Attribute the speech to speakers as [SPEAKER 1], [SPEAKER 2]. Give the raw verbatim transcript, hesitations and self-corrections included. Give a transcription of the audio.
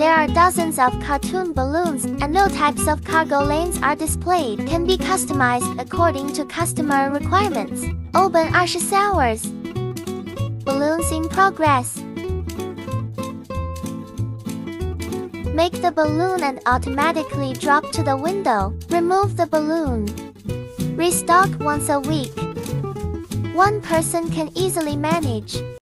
[SPEAKER 1] There are dozens of cartoon balloons, and no types of cargo lanes are displayed. Can be customized according to customer requirements. Open after hours. Balloons in progress. Make the balloon and automatically drop to the window. Remove the balloon. Restock once a week. One person can easily manage.